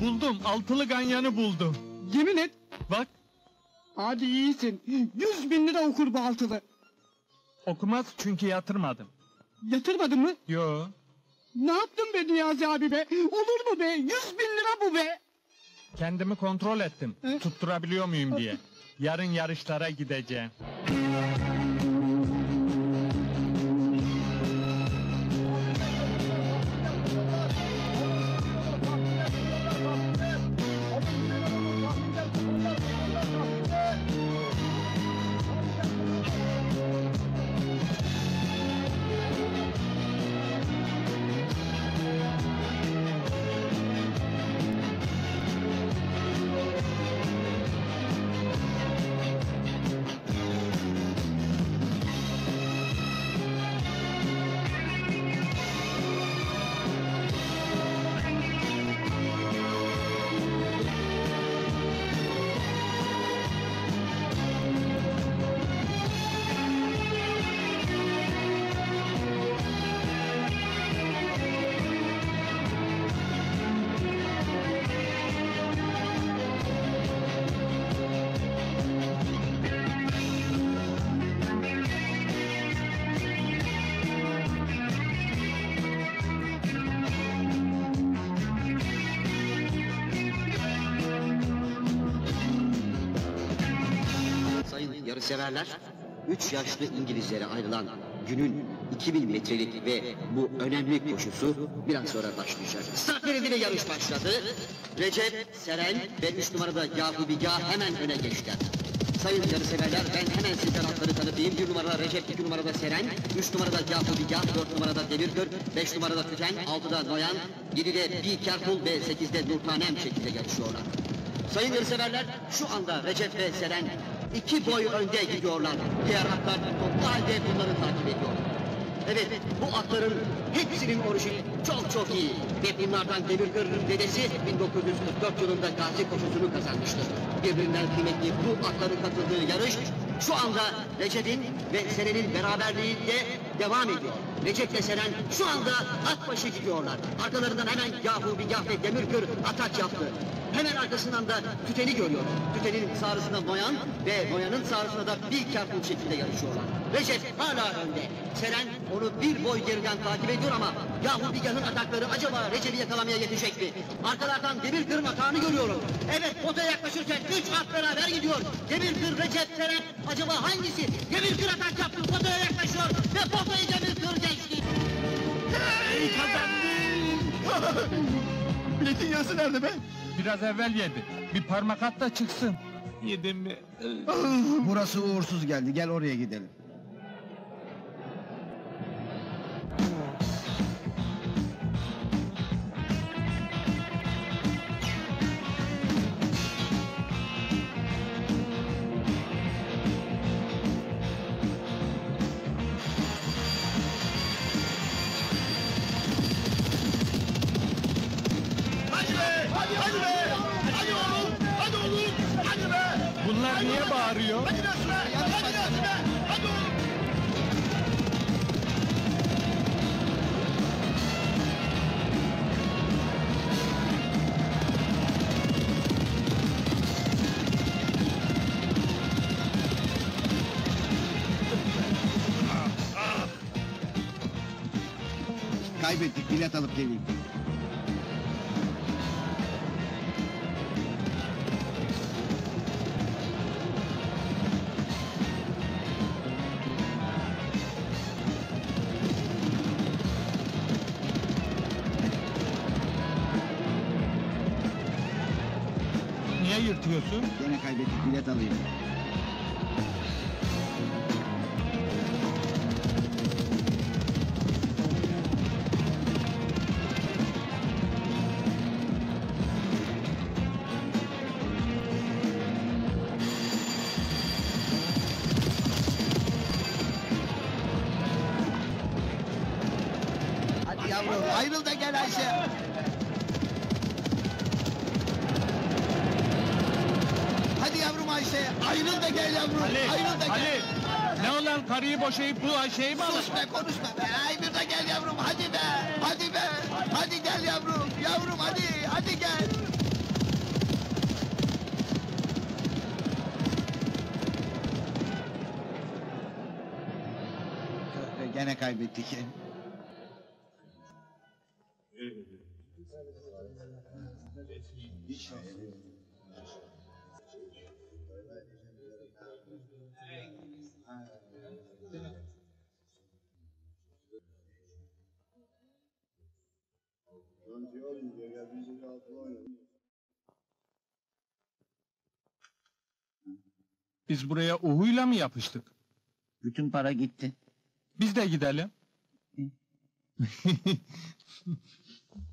Buldum, altılı ganyanı buldum. Yemin et. Bak, Hadi iyisin. 100.000 lira okur bu altılı. okumaz çünkü yatırmadım. Yatırmadın mı? Yo, Ne yaptın be Niyazi abi be? Olur mu be? 100.000 lira bu be! kendimi kontrol ettim. He? Tutturabiliyor muyum diye. Yarın yarışlara gideceğim. Sayın yarışseverler, 3 yaşlı İngilizlere ayrılan günün 2000 metrelik ve bu önemli koşusu biraz sonra başlayacak. Start verildi ve yarış başladı. Recep, Seren ve 3 numarada Yahubigah hemen öne geçtiler. Sayın yarışseverler, ben hemen sizden atları tanıtayım. 1 numarada Recep, 2 numarada Seren, 3 numarada Yahubigah, 4 numarada Demirkör, 5 numarada Tüten, 6'da Noyan, 7'de Be Careful ve 8'de Nurtanem şekilde yarışıyorlar. Sayın yarışseverler, şu anda Recep ve Seren 2 boy önde gidiyorlar. Diğer atlar toplu halde bunları takip ediyor. Evet, bu atların hepsinin orijini çok iyi. Ve bunlardan Demirkör'ün dedesi 1944 yılında Gazi koşusunu kazanmıştır. Birbirinden kıymetli bu atların katıldığı yarış şu anda Recep'in ve Seren'in beraberliğinde devam ediyor. Recep ve Seren şu anda at başı gidiyorlar. Arkalarından hemen Yahubigah ve Demirkör atak yaptı. Hemen arkasından da Tüten'i görüyor. Tüten'in sağrısında Noyan ve Noyan'ın sağrısında da Be Careful şekilde yarışıyorlar. Recep hala önde. Seren onu bir boy geriden takip ediyor ama Yahubigah'ın atakları acaba Recep'i yakalamaya yetecek mi? Arkalardan Demirkır'ın atağını görüyorum. Evet, potaya yaklaşırken 3 at beraber gidiyor. Demirkır, Recep, Seren acaba hangisi? Demirkır atak yaptı, potaya yaklaşıyor ve potayı Demirkır geçti. Hey, kazandım! Biletin yarısı nerede be? Biraz evvel yedi. Bir parmak at da çıksın. Yedim mi? Burası uğursuz geldi. Gel oraya gidelim. Bunlar niye bağırıyor? Kaybettik. Bilet alıp geleyim. Niye yırtıyorsun? Gene kaybettik. Bilet alayım. Hadi yavrum, ayrıl da gel Ayşe. Hadi yavrum Ayşe, ayrıl da gel yavrum, Ali, ayrıl da gel. Ali! Ne olan karıyı boşayıp bu Ayşe'yi mi alır? Sus be, konuşma be, ayrıl da gel yavrum, hadi be, hadi be, hadi gel yavrum, yavrum hadi, hadi gel. be gene kaybettik. Biz buraya uhuyla mı yapıştık? Bütün para gitti. Biz de gidelim.